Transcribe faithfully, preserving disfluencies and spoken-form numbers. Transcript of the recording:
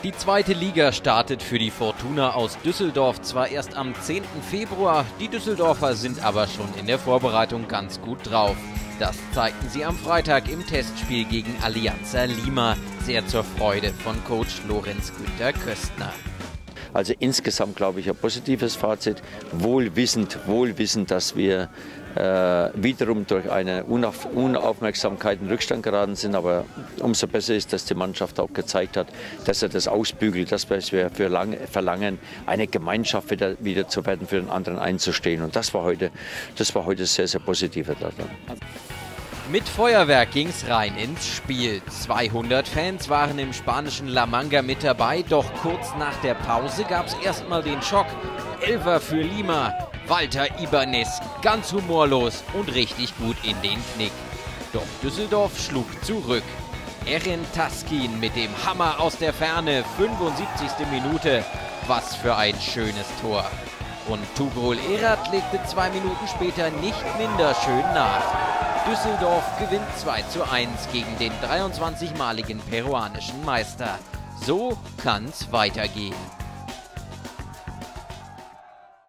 Die zweite Liga startet für die Fortuna aus Düsseldorf zwar erst am zehnten Februar, die Düsseldorfer sind aber schon in der Vorbereitung ganz gut drauf. Das zeigten sie am Freitag im Testspiel gegen Alianza Lima, sehr zur Freude von Coach Lorenz Günther Köstner. Also insgesamt glaube ich ein positives Fazit, wohlwissend, wohlwissend, dass wir äh, wiederum durch eine Unauf Unaufmerksamkeit in Rückstand geraten sind, aber umso besser ist, dass die Mannschaft auch gezeigt hat, dass er das ausbügelt, das, was wir für lange verlangen, eine Gemeinschaft wieder, wieder zu werden, für den anderen einzustehen. Und das war heute, das war heute sehr, sehr positiv daran. Mit Feuerwerk ging's rein ins Spiel. zweihundert Fans waren im spanischen La Manga mit dabei, doch kurz nach der Pause gab's erstmal den Schock. Elfer für Lima, Walter Ibanez, ganz humorlos und richtig gut in den Knick. Doch Düsseldorf schlug zurück. Eren Taskin mit dem Hammer aus der Ferne, fünfundsiebzigste Minute. Was für ein schönes Tor. Und Tugrul Erat legte zwei Minuten später nicht minder schön nach. Düsseldorf gewinnt zwei zu eins gegen den dreiundzwanzigmaligen peruanischen Meister. So kann's weitergehen.